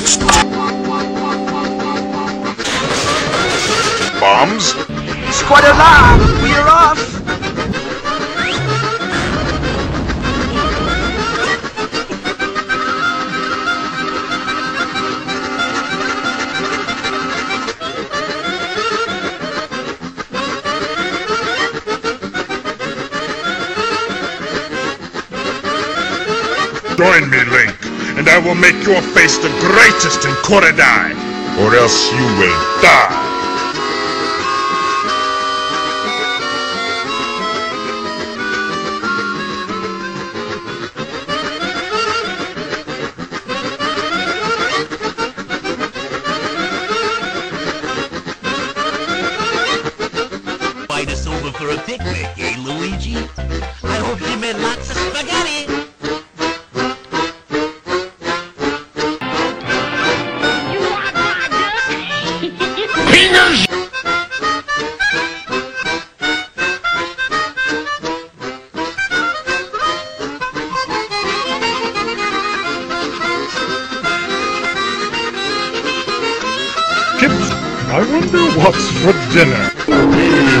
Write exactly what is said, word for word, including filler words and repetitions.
Ex Bombs? Squatter la! We're off! Join me, Link, and I will make your face the greatest in Koridai, or else you will die. Invite us over for a picnic, eh, Luigi? I hope you made lots of spaghetti. Kids, I wonder what's for dinner.